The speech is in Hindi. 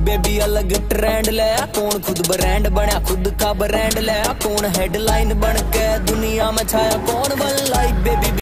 बेबी अलग ट्रेंड ले, कौन खुद ब्रांड बना खुद का ब्रांड ले, कौन हेडलाइन बन के दुनिया में छाया, कौन बन लाइफ बेबी।